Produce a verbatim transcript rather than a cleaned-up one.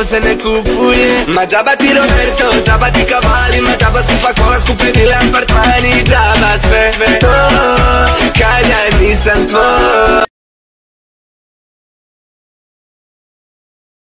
se ne kupuje. Ma džaba ti Roberto, džaba ti kavali, ma džaba skupa kola, skupljenile apartmani. Džaba